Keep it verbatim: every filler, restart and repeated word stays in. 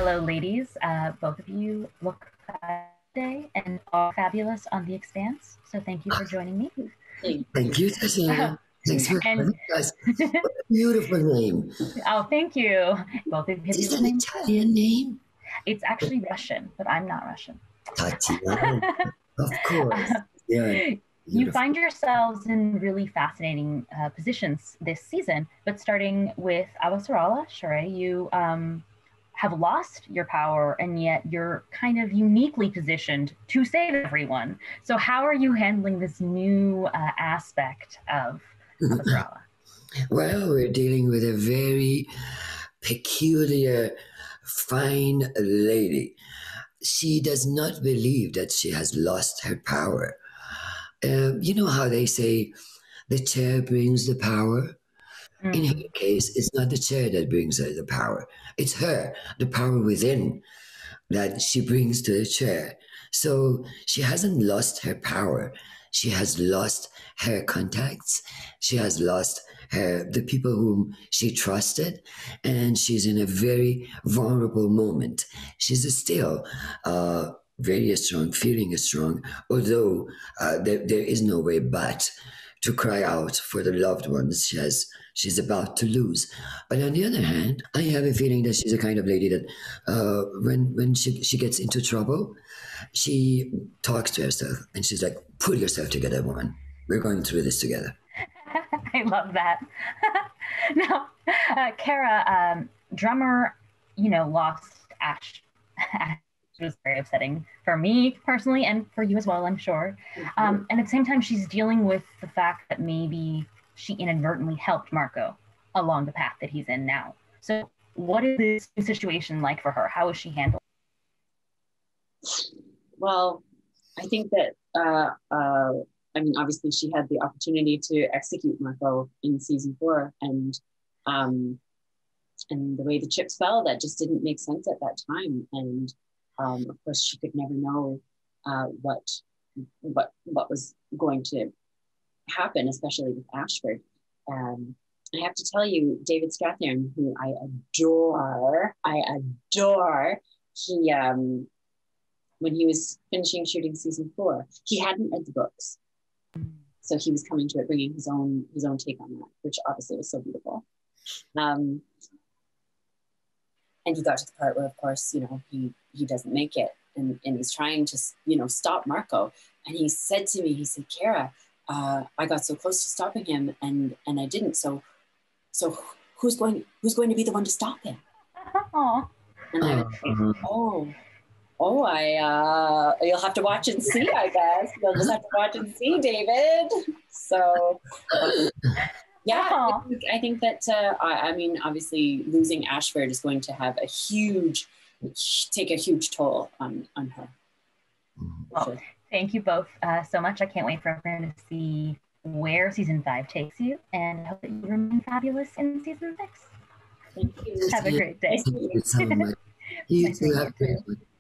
Hello, ladies. Uh, both of you look fabulous today and are fabulous on the Expanse. So thank you for joining me. Thank you, Tatiana. Thanks for And- having us. What a beautiful name. Oh, thank you. Both of you have Is beautiful that an names. Italian name? It's actually Russian, but I'm not Russian. Tatiana. Of course. Yeah. You Beautiful. find yourselves in really fascinating uh, positions this season, but starting with Awasarala, Shohreh, you um, have lost your power, and yet you're kind of uniquely positioned to save everyone. So how are you handling this new uh, aspect of Awasarala? Well, we're dealing with a very peculiar, fine lady. She does not believe that she has lost her power. Um, you know how they say the chair brings the power? In her Mm. case, it's not the chair that brings her the power. It's her, the power within, that she brings to the chair. So she hasn't lost her power. She has lost her contacts. She has lost her the people whom she trusted, and she's in a very vulnerable moment. She's still uh, very strong, feeling strong, although uh, there, there is no way but to cry out for the loved ones she has she's about to lose. But on the other hand, I have a feeling that she's a kind of lady that uh, when when she, she gets into trouble, she talks to herself and she's like, pull yourself together, woman. We're going through this together. I love that. Now, uh, Cara, um, drummer, you know, lost Ash. Ash was very upsetting for me personally, and for you as well, I'm sure. Mm-hmm. Um, and at the same time, she's dealing with the fact that maybe she inadvertently helped Marco along the path that he's in now. So what is this new situation like for her? How is she handling? Well, I think that, uh, uh, I mean, obviously she had the opportunity to execute Marco in season four, and um, and the way the chips fell, that just didn't make sense at that time. And um, of course, she could never know uh, what what what was going to happen, especially with Ashford. Um, I have to tell you, David Strathairn, who I adore, I adore, he, um, when he was finishing shooting season four, he hadn't read the books. So he was coming to it, bringing his own, his own take on that, which obviously was so beautiful. Um, and he got to the part where, of course, you know, he, he doesn't make it, and, and he's trying to, you know, stop Marco. And he said to me, he said, Cara, uh, I got so close to stopping him, and, and I didn't. So, so who's going, who's going to be the one to stop him? Oh, And I was like, oh, oh, I, uh, you'll have to watch and see, I guess. You'll just have to watch and see, David. So, yeah, I think, I think that, uh, I, I mean, obviously losing Ashford is going to have a huge, take a huge toll on, on her. well, sure. Thank you both uh, so much. I can't wait for everyone to see where season five takes you, and I hope that you remain fabulous in season six. Thank you. Have a great day. Thank you so much. You too. Have a great one.